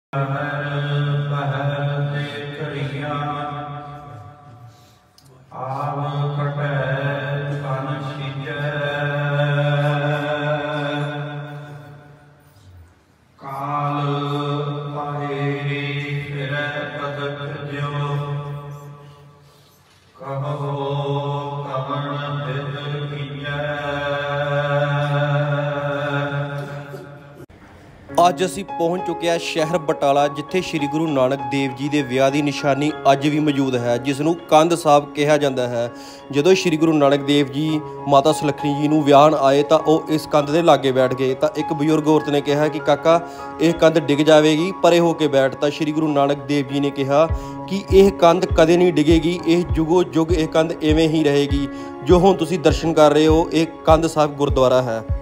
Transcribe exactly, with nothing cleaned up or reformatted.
पहर पहर देखरिया आव कटै कन सिजै काल पाहे फिरै पदक ज्यो कहो कवन बिद कीजै। ਅੱਜ ਅਸੀਂ ਪਹੁੰਚ ਚੁੱਕੇ ਹਾਂ ਸ਼ਹਿਰ ਬਟਾਲਾ, ਜਿੱਥੇ ਸ਼੍ਰੀ ਗੁਰੂ ਨਾਨਕ ਦੇਵ ਜੀ ਦੇ ਵਿਆਹ ਦੀ ਨਿਸ਼ਾਨੀ ਅੱਜ ਵੀ ਮੌਜੂਦ ਹੈ, ਜਿਸ ਨੂੰ ਕੰਧ ਸਾਹਿਬ ਕਿਹਾ ਜਾਂਦਾ ਹੈ। ਜਦੋਂ ਸ਼੍ਰੀ ਗੁਰੂ ਨਾਨਕ ਦੇਵ ਜੀ ਮਾਤਾ ਸੁਲੱਖਣੀ ਜੀ ਨੂੰ ਵਿਆਹਣ ਆਏ ਤਾਂ ਉਹ ਇਸ ਕੰਧ ਦੇ ਲਾਗੇ ਬੈਠ ਗਏ ਤਾਂ ਇੱਕ ਬਜ਼ੁਰਗ ਔਰਤ ਨੇ ਕਿਹਾ ਕਿ ਕਾਕਾ ਇਹ ਕੰਧ ਡਿੱਗ ਜਾਵੇਗੀ, ਪਰੇ ਹੋ ਕੇ ਬੈਠ। ਤਾਂ ਸ਼੍ਰੀ ਗੁਰੂ ਨਾਨਕ ਦੇਵ ਜੀ ਨੇ ਕਿਹਾ ਕਿ ਇਹ ਕੰਧ ਕਦੇ ਨਹੀਂ ਡਿੱਗੇਗੀ, ਇਹ ਜੁਗੋ ਜੁਗ ਇਹ ਕੰਧ ਇਵੇਂ ਹੀ ਰਹੇਗੀ। ਜੋ ਹੁਣ ਤੁਸੀਂ ਦਰਸ਼ਨ ਕਰ ਰਹੇ ਹੋ ਇਹ ਕੰਧ ਸਾਹਿਬ ਗੁਰਦੁਆਰਾ ਹੈ।